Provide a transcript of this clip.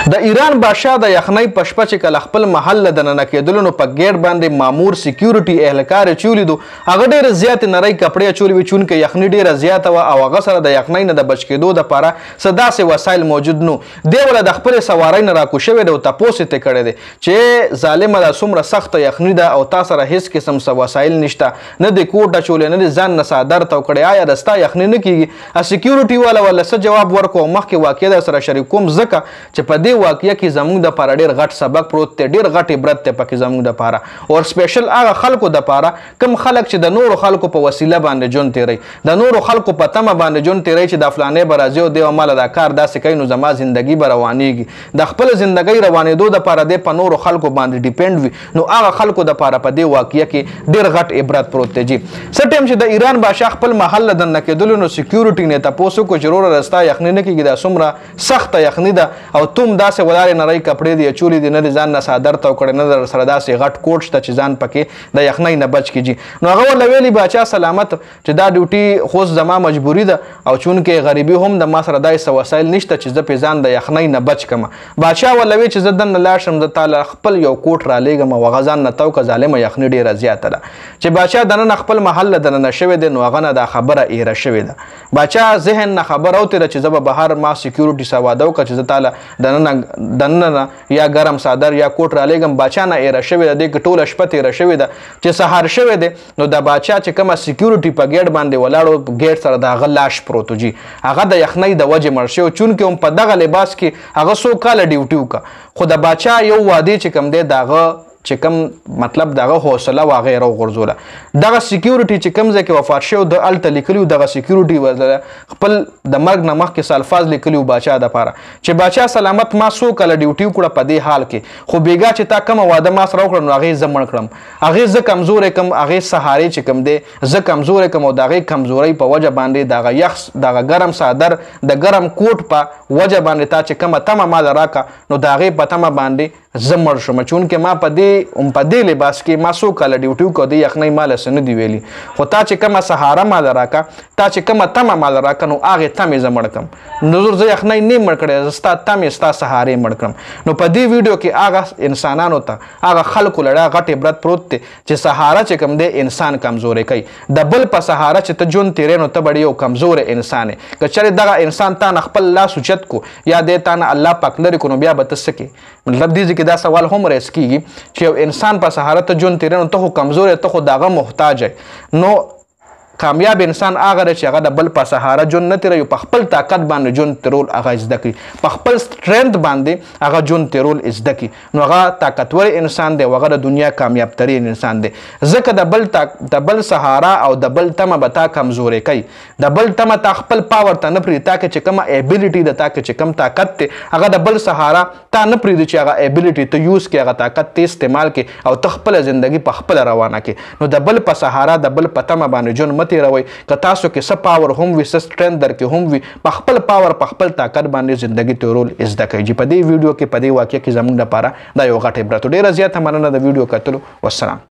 د ایران بادشاه د یخنۍ په شپه چې کله خپل محل له دننه کېدلو نو په ګیټ باندې مامور سکیورټي اهلکار یې چولیدو. هغه ډېرې زیاتې نرۍ کپړې اچولې وې چونکې یخني ډېره زیاته وه او هغه سره د یخنۍ نه د بچ کېدو دپاره څه داسې وسایل موجود نو. دی وله د خپلې سوارۍ نه راکوز شوی دی او تپوس یې ترې کړی دی چې ظالمه دا څومره سخته یخني ده او تا سره هېڅ قسم څه وسایل نشته، نه دې کوټ اچولی، نه دې ځان نه څادر تاو کړی، آیا د ستا یخني نه کېږي؟ سکیورټي والا ورله څه جواب ورکړو او مخکې واقعه در سره شریک کوم ځکه چې په دې واقعه کې زموږ دپاره ډېر غټ سبق پروت دی، ډېر غټ عبرت دی پکې زموږ دپاره او سپیشل هغه خلکو دپاره کوم خلک چې د نورو خلکو په وسیله باندې ژوند تېروي، د نورو خلکو په تمه باندې ژوند تېروي چې دا فلانې به راځي او دی به ماله دا کار داسې کوي نو زما زندګي به روانېږي. د خپل زندګۍ روانېدو دپاره دی په نورو خلکو باندې ډیپینډ وي، نو هغه خلکو دپاره په دې واقعه کې ډېر غټ عبرت پروت دی. جي څه ټایم چې د ایران بادشاه خپل محل له دننه کېدلو نو سکیورټي نه تپوس وکړو چې وروره رستا یخني نه کېږي، دا څومره سخته یخني ده او توم داسې ولاړې نرۍ کپړې دي اچولې دي، نه د ځان نه څادر تاو کړی، نه در سره داسې غټ کوټ شته چې ځان پکې د یخنۍ نه بچ کړي. نو هغه ورله ویلي باچا سلامت چې دا ډیوټي خو زما مجبوري ده او چونکې غریبي هم د ما سره داسې څه وسایل نشته چې زه پې ځان د یخنۍ نه بچ کړم. باچا ورله وی چې زه دننه لاړ شم، زه تاله خپل یو کوټ رالیږم او هغه ځان نه تاو که ظالمه یخني ډېره زیاته ده. چې باچا دننه خپل محل له دننه شوی دی نو هغه نه دا خبره ایره شوې ده. باچا ذهن نه خبره وتېره چې زه به بهر ما سکیورټي سره واده وکړه چې زه تاله دننه یا ګرم څادر یا کوټ رالیږم. باچا نه ایره شوې ده، دې کې ټوله شپه تېره شوې ده. چې سهار شوی دی نو د باچا چې کومه سکیورټي په ګیټ باندې ولاړو ګیټ سره د هغه لاش پروت و. جي هغه د یخنۍ د وجې مړ شوی چونکې هم په دغه لباس کې هغه څو کاله ډیوټي وکړه، خو د باچا یو وعدې چې کوم دی د هغه چې کوم مطلب دغه حوصله و هغه یې راوغورځوله. دغه سکیورټي چې کوم ځای کې وفات شوی د هلته لیکلي دغه سکیورټي ورله خپل د مرګ نه مخکې څه الفاظ لیکلي وو باچا دپاره چې باچا سلامت ما څو کاله ډیوټي وکړه په دې حال کې، خو بیګا چې تا کومه واده ما سره وکړه نو هغې زه مړ کړم، هغې زه کمزوری کړم، هغې سهارې چې کوم دی زه کمزوری کړم او د هغې کمزورۍ په وجه باندې دغه یخ دغه ګرم څادر د ګرم کوټ په وجه باندې تا چې کومه تمه ماله راکړه نو د هغې په تمه باندې زه مړ شوم چونکې ما په دې لباس کې ما څو کاله ډیوټي وکړه د یخنۍ ماله څه نه دي ویلي، خو تا چې کومه سهاره ماله راکړه، تا چې کومه تمه ماله راکړه نو هغې تمې زه مړ کړم. نو زه یخنۍ نه مړ کړی، زه ستا تمې ستا سهارې مړ کړم. نو په دې ویډیو کې هغه انسانانو ته هغه خلکو له ډېر غټ عبرت پروت دی چې سهاره چې کوم دی انسان کمزوری کوي. د بل په سهاره چې ته ژوند تېری نو ته به یو کمزوری انسان یې. که چېرې دغه انسان تا نه خپل لاس اوچت کو یا دی تا نه الله پاک لرې کو نو بیا به ته څه کوې؟ مطلب دې کې دا سوال هم ریس کېږي چې یو انسان په سهاره ته ژوند تېری نو ته خو کمزوری، ته خو د هغه محتاج یې. نو کامیاب انسان هغه دی چې هغه د بل په سهاره ژوند نه تېروي، په خپل طاقت باندې ژوند تېرول هغه زده کړي، په خپل سټرینث باندې هغه ژوند تېرول زده کړي، نو هغه طاقتور انسان دی او هغه د دنیا کامیاب ترین انسان دی. ځکه د بل سهاره او د بل تمه به تا کمزوری کوي، د بل تمه تا خپل پاور ته نه پرېږدي، تا کې چې کومه ایبیلیټي ده، تا کې چې کوم طاقت دی هغه د بل سهاره تا نه پرېږدي چې هغه ایبیلیټي ته یوز کړي، هغه طاقت ته استعمال کړي او ته خپله زندګي په خپله روانه کړي. نو د بل په سهاره د بل په تمه باندې ژوند مه تېروئ. که تاسو کې څه پاور هم وي، څه سټرینث در کې هم وي، په خپل پاور په خپل طاقت باندې زندګي تېرول زده کړئ. چې په دې ویډیو کې په دې واقعه کې زموږ لپاره دا یو غټ عبرت و. ډېره زیاته مننه د ویډیو کتلو. والسلام.